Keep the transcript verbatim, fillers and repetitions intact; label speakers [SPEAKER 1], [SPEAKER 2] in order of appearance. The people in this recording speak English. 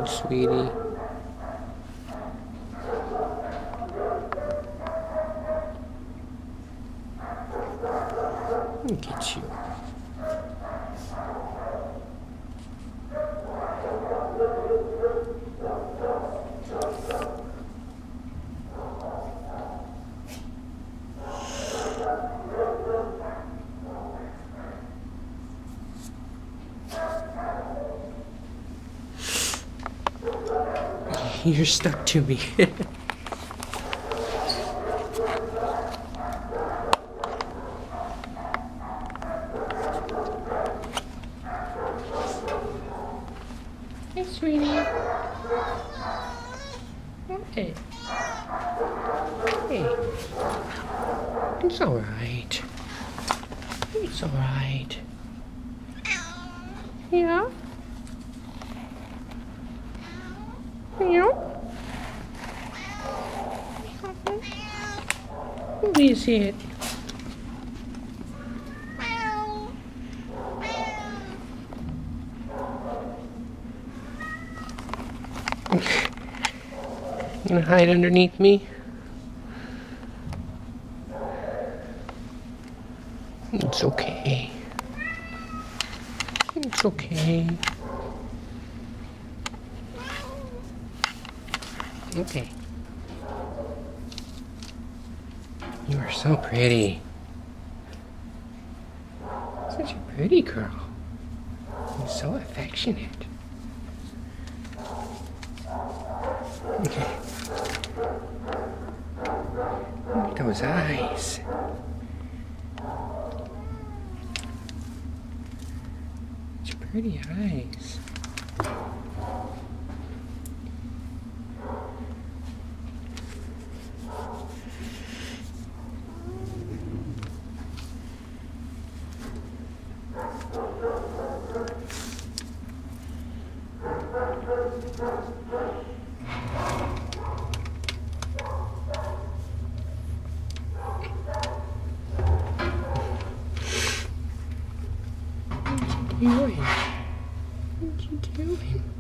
[SPEAKER 1] Oh, sweetie. Look at you. You're stuck to me. Hey, sweetie. Hey. Hey. It's all right. It's all right. Yeah? Yeah? Who is it? You gonna hide underneath me? It's okay. It's okay. Okay. You are so pretty. Such a pretty girl. You're so affectionate. Okay. Look at those eyes. Such pretty eyes. What are you doing? What are you doing?